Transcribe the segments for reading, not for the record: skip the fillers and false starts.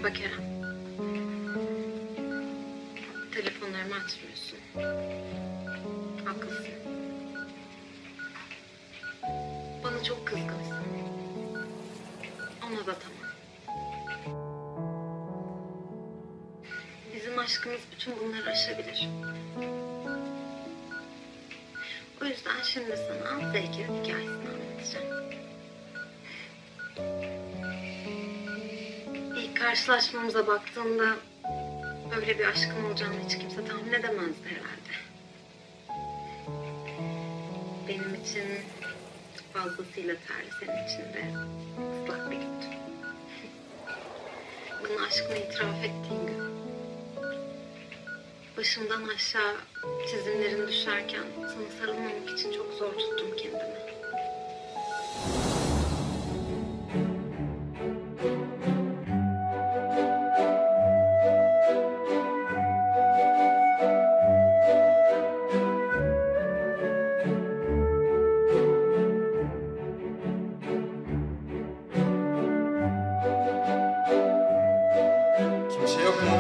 Merhaba Kerem. Telefonlarımı açmıyorsun. Haklısın. Bana çok kızgınsın. Ona da tamam. Bizim aşkımız bütün bunları aşabilir. O yüzden şimdi sana Zeki'nin hikayesini anlatacağım. İlk karşılaşmamıza baktığımda böyle bir aşkım olacağını hiç kimse tahmin edemezdi herhalde. Benim için fazlasıyla terli, senin için de ıslak bir gündü. Bana aşkını itiraf ettiğin gün. Başımdan aşağı çizimlerin düşerken sana sarılmamak için çok zor tuttum kendimi. Kimse yok mu?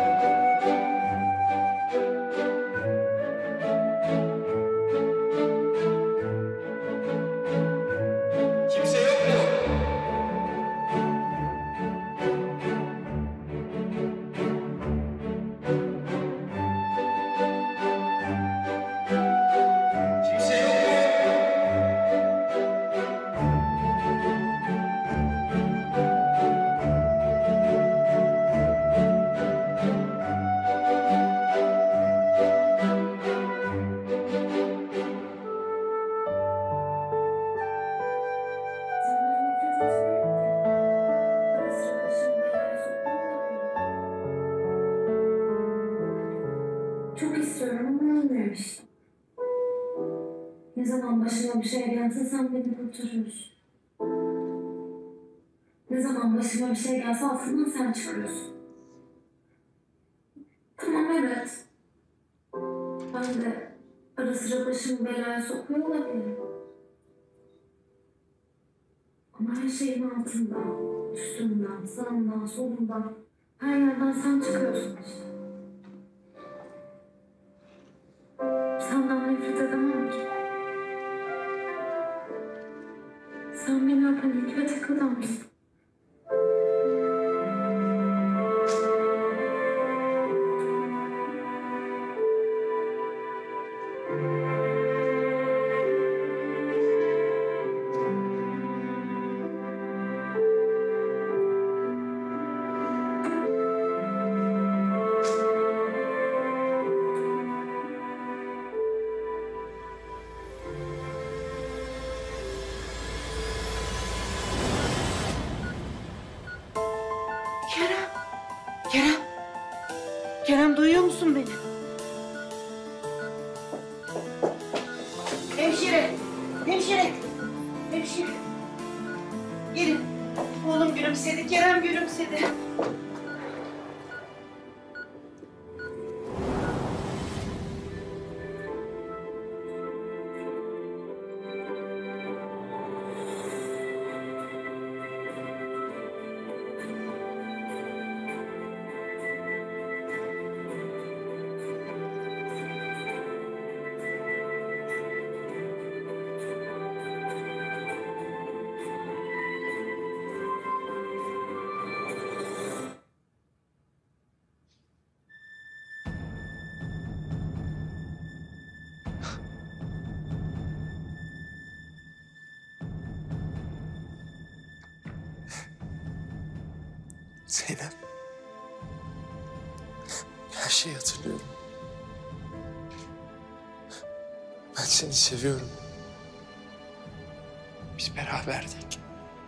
Kimse yok mu? Kimse yok mu? Çok istiyorum ama olmuyormuş. Ne zaman başıma bir şey gelse sen beni kurtarıyorsun. Ne zaman başıma bir şey gelse altından sen çıkıyorsun. Tamam, evet. Ben de ara sıra başımı belaya sokuyor olabilirim. Ama her şeyin altından, üstünden, sağından, solundan, her yerden sen çıkıyorsun işte. Senden nefret edemem ki. Sen beni öpen ilk ve tek adamsın. Kerem! Kerem! Kerem, duyuyor musun beni? Hemşire! Hemşire! Hemşire! Gelin. Oğlum gülümsedi, Kerem gülümsedi. Zeynep. Her şeyi hatırlıyorum. Ben seni seviyorum. Biz beraberdik.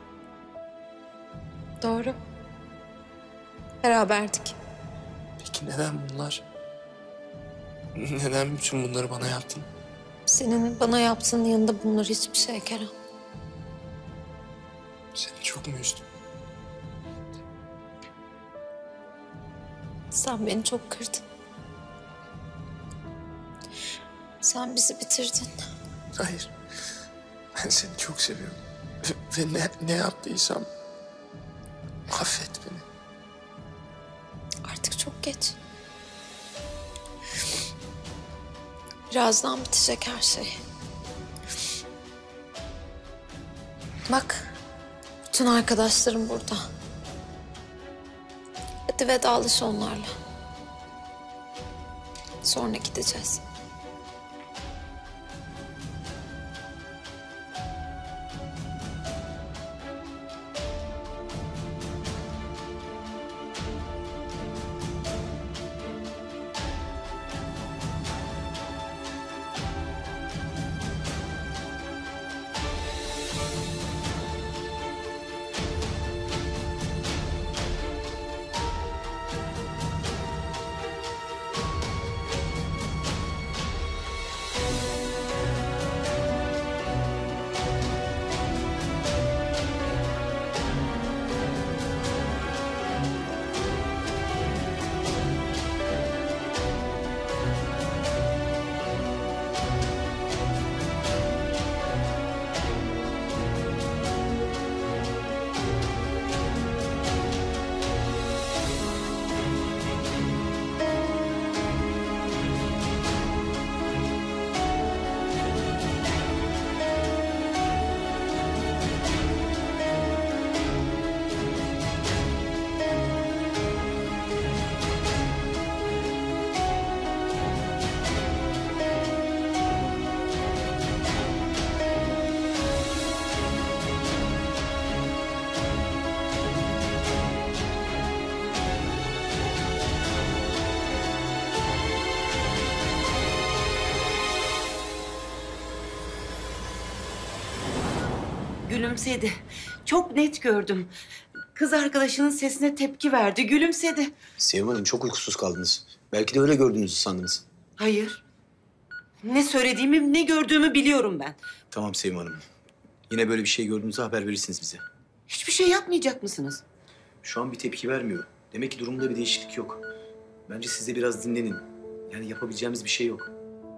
Doğru. Beraberdik. Peki neden bunlar? Neden bütün bunları bana yaptın? Senin bana yaptığın yanında bunlar hiçbir şey Kerem. Seni çok mu üzdüm? Sen beni çok kırdın. Sen bizi bitirdin. Hayır. Ben seni çok seviyorum. Ve ne yaptıysam affet beni. geç. Birazdan bitecek her şey. Bak, bütün arkadaşlarım burada. Hadi vedalaş onlarla. Sonra gideceğiz. Gülümsedi. Çok net gördüm. Kız arkadaşının sesine tepki verdi. Gülümsedi. Sevim Hanım çok uykusuz kaldınız. Belki de öyle gördüğünüzü sandınız. Hayır. Ne söylediğimi, ne gördüğümü biliyorum ben. Tamam Sevim Hanım. Yine böyle bir şey gördüğünüzde haber verirsiniz bize. Hiçbir şey yapmayacak mısınız? Şu an bir tepki vermiyor. Demek ki durumda bir değişiklik yok. Bence siz de biraz dinlenin. Yani yapabileceğimiz bir şey yok.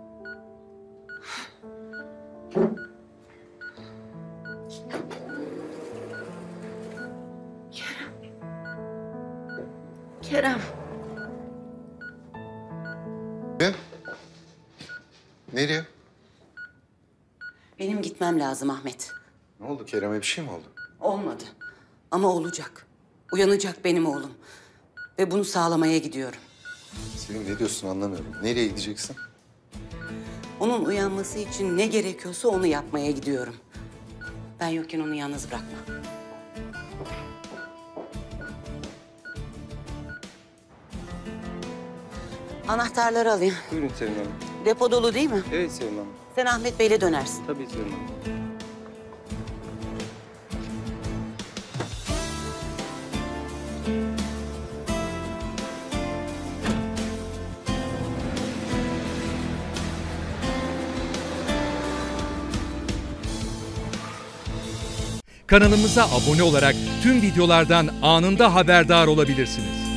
Kerem. Ne? Nereye? Benim gitmem lazım Ahmet. Ne oldu? Kerem'e bir şey mi oldu? Olmadı. Ama olacak. Uyanacak benim oğlum. Ve bunu sağlamaya gidiyorum. Selim ne diyorsun anlamıyorum. Nereye gideceksin? Onun uyanması için ne gerekiyorsa onu yapmaya gidiyorum. Ben yokken onu yalnız bırakma. Anahtarları alayım. Buyurun Selim Hanım. Depo dolu değil mi? Evet Selim Hanım. Sen Ahmet Bey'le dönersin. Tabii Selim Hanım. Kanalımıza abone olarak tüm videolardan anında haberdar olabilirsiniz.